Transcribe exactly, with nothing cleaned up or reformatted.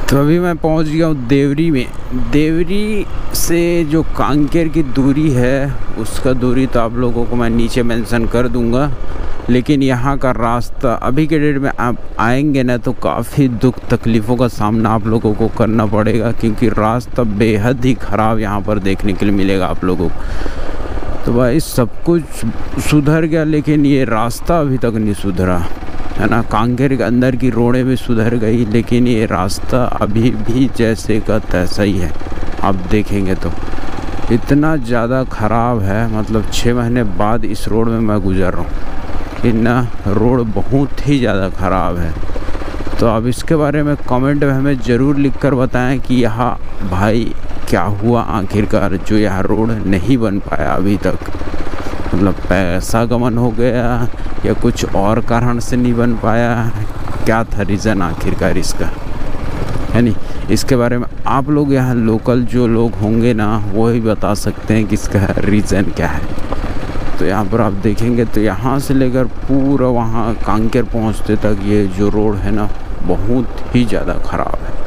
तो अभी मैं पहुंच गया हूँ देवरी में। देवरी से जो कांकेर की दूरी है उसका दूरी तो आप लोगों को मैं नीचे मेंशन कर दूंगा, लेकिन यहाँ का रास्ता अभी के डेट में आप आएंगे ना तो काफ़ी दुख तकलीफ़ों का सामना आप लोगों को करना पड़ेगा, क्योंकि रास्ता बेहद ही ख़राब यहाँ पर देखने के लिए मिलेगा आप लोगों को। तो भाई सब कुछ सुधर गया लेकिन ये रास्ता अभी तक नहीं सुधरा है ना। कांकेर के अंदर की रोडें भी सुधर गई लेकिन ये रास्ता अभी भी जैसे का तैसा ही है। आप देखेंगे तो इतना ज़्यादा ख़राब है, मतलब छः महीने बाद इस रोड में मैं गुजर रहा हूँ। इन रोड बहुत ही ज़्यादा ख़राब है। तो अब इसके बारे में कमेंट में हमें ज़रूर लिख कर बताएं कि यहाँ भाई क्या हुआ आखिरकार जो यहाँ रोड नहीं बन पाया अभी तक। मतलब पैसा गमन हो गया या कुछ और कारण से नहीं बन पाया, क्या था रीज़न आखिरकार इसका, है नहीं। इसके बारे में आप लोग यहाँ लोकल जो लोग होंगे ना वो ही बता सकते हैं कि इसका रीज़न क्या है। तो यहाँ पर आप देखेंगे तो यहाँ से लेकर पूरा वहाँ कांकेर पहुँचते तक ये जो रोड है ना बहुत ही ज़्यादा ख़राब है।